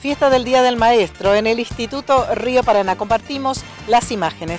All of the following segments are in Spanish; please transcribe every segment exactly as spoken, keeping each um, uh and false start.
Fiesta del Día del Maestro en el Instituto Río Paraná. Compartimos las imágenes.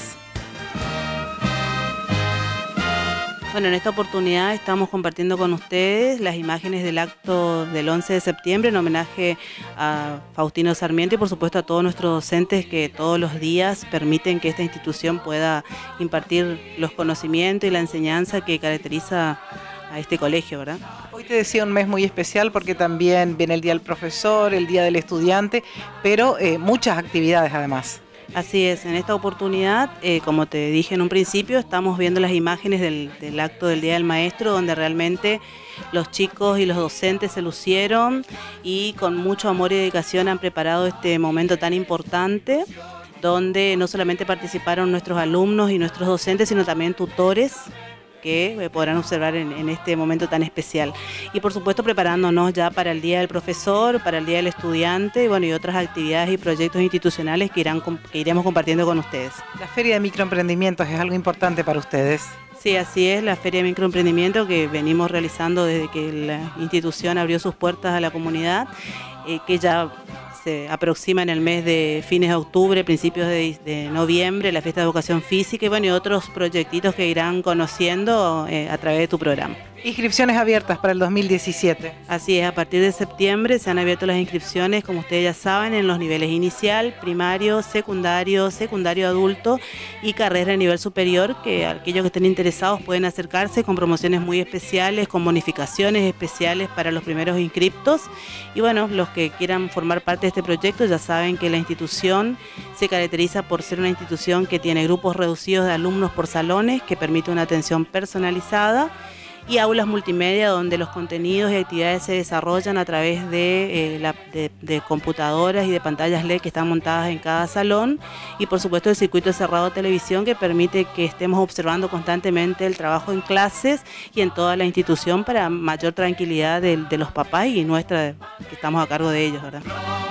Bueno, en esta oportunidad estamos compartiendo con ustedes las imágenes del acto del once de septiembre en homenaje a Faustino Sarmiento y por supuesto a todos nuestros docentes que todos los días permiten que esta institución pueda impartir los conocimientos y la enseñanza que caracteriza a este colegio, ¿verdad? Hoy te decía un mes muy especial porque también viene el Día del Profesor, el Día del Estudiante, pero eh, muchas actividades además. Así es, en esta oportunidad, eh, como te dije en un principio, estamos viendo las imágenes del, del acto del Día del Maestro, donde realmente los chicos y los docentes se lucieron y con mucho amor y dedicación han preparado este momento tan importante, donde no solamente participaron nuestros alumnos y nuestros docentes, sino también tutores, que podrán observar en, en este momento tan especial. Y por supuesto preparándonos ya para el Día del Profesor, para el Día del Estudiante, bueno, y otras actividades y proyectos institucionales que, irán, que iremos compartiendo con ustedes. La Feria de Microemprendimientos es algo importante para ustedes. Sí, así es, la Feria de Microemprendimiento que venimos realizando desde que la institución abrió sus puertas a la comunidad, eh, que ya se aproxima en el mes de fines de octubre, principios de, de noviembre, la fiesta de educación física y bueno, y otros proyectitos que irán conociendo eh, a través de tu programa. Inscripciones abiertas para el dos mil diecisiete. Así es, a partir de septiembre se han abierto las inscripciones, como ustedes ya saben, en los niveles inicial, primario, secundario, secundario adulto y carrera de nivel superior, que aquellos que estén interesados pueden acercarse con promociones muy especiales, con bonificaciones especiales para los primeros inscriptos. Y bueno, los que quieran formar parte de este proyecto ya saben que la institución se caracteriza por ser una institución que tiene grupos reducidos de alumnos por salones, que permite una atención personalizada, y aulas multimedia donde los contenidos y actividades se desarrollan a través de, eh, la, de, de computadoras y de pantallas L E D que están montadas en cada salón y por supuesto el circuito cerrado de televisión que permite que estemos observando constantemente el trabajo en clases y en toda la institución para mayor tranquilidad de, de los papás y nuestra que estamos a cargo de ellos, ¿verdad?